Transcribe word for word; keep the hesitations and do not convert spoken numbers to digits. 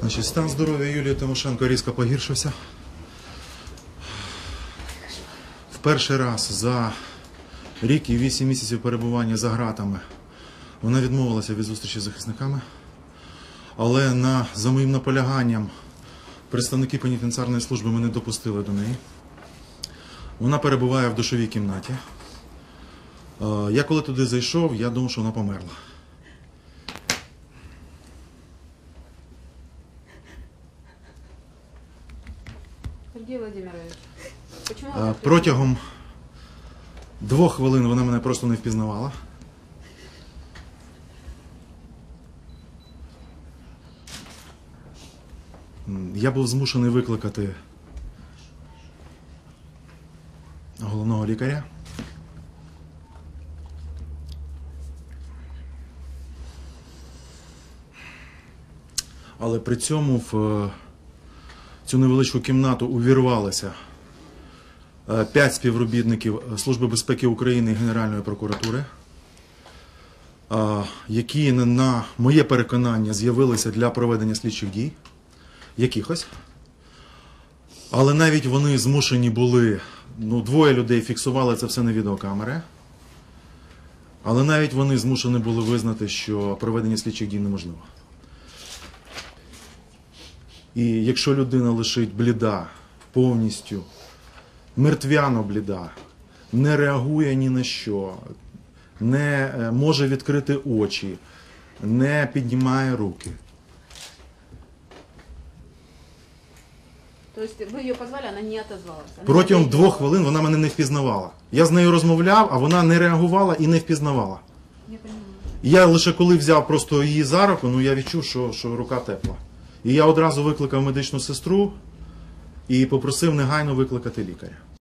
Значить, стан здоров'я Юлії Тимошенко різко погіршився. В перший раз за рік і вісім місяців перебування за ґратами вона відмовилася від зустрічі з захисниками. Але на, за моїм наполяганням представники пенітенціарної служби мене допустили до неї. Вона перебуває в душовій кімнаті. Я коли туди зайшов, я думав, що вона померла. Сергій Володимирович, а, протягом двох хвилин вона мене просто не впізнавала. Я був змушений викликати головного лікаря. Але при цьому в цю невеличку кімнату увірвалися п'ять співробітників Служби безпеки України і Генеральної прокуратури, які, на моє переконання, з'явилися для проведення слідчих дій, якихось. Але навіть вони змушені були, ну, двоє людей фіксували це все на відеокамери, але навіть вони змушені були визнати, що проведення слідчих дій неможливо. І якщо людина лежить бліда, повністю, мертвяно бліда, не реагує ні на що, не може відкрити очі, не піднімає руки. Тобто ви її позвали, вона не отозвалася? Протягом двох хвилин вона мене не впізнавала. Я з нею розмовляв, а вона не реагувала і не впізнавала. Я розумію. Я лише коли взяв просто її за руку, ну я відчув, що, що рука тепла. І я одразу викликав медичну сестру і попросив негайно викликати лікаря.